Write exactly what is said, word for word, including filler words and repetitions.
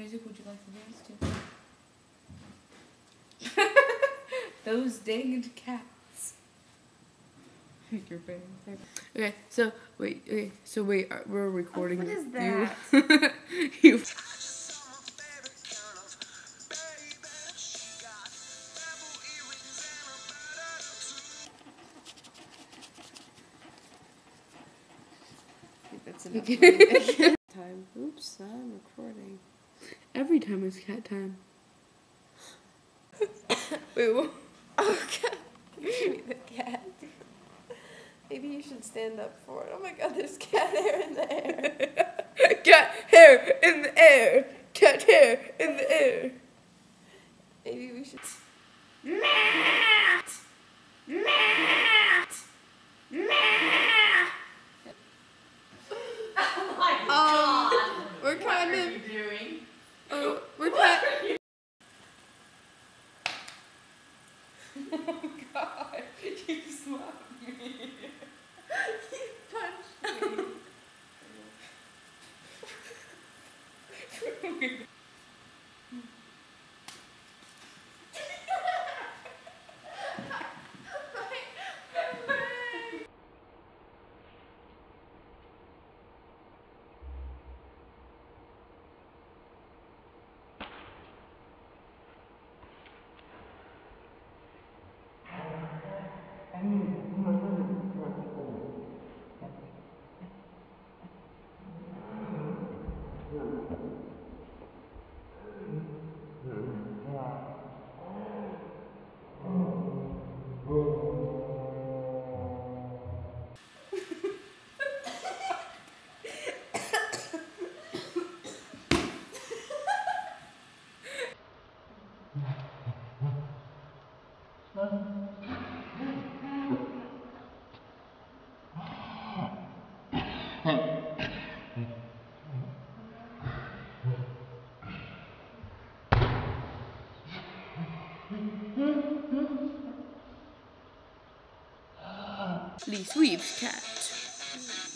music would you like to dance to? Those danged cats. Your brain. Okay, so wait, okay, so wait, uh, we're recording. Oh, what is that? You. you That's enough. Time. Oops, I'm recording. Every time it's cat time. Wait, what? Oh god. Give me the cat. Maybe you should stand up for it. Oh my god, there's cat hair in the air. Cat hair in the air. Cat hair in the air. Maybe we should. Matt! Matt! Matt! Oh my god! Um, we're kind what of. What are you doing? Oh, we're kind. Oh god! You slapped me. You punched me. Lee Sweep's cat.